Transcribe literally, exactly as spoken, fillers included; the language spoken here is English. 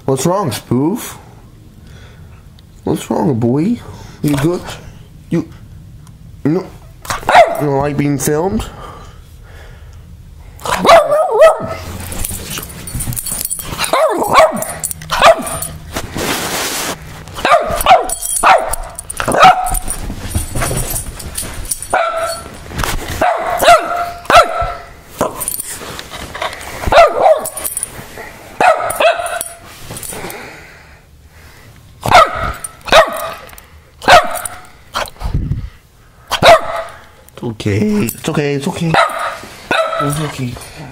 What's wrong, Spoof? What's wrong, boy? You good? You... No... You don't like being filmed? It's okay, it's okay, it's okay. It's okay.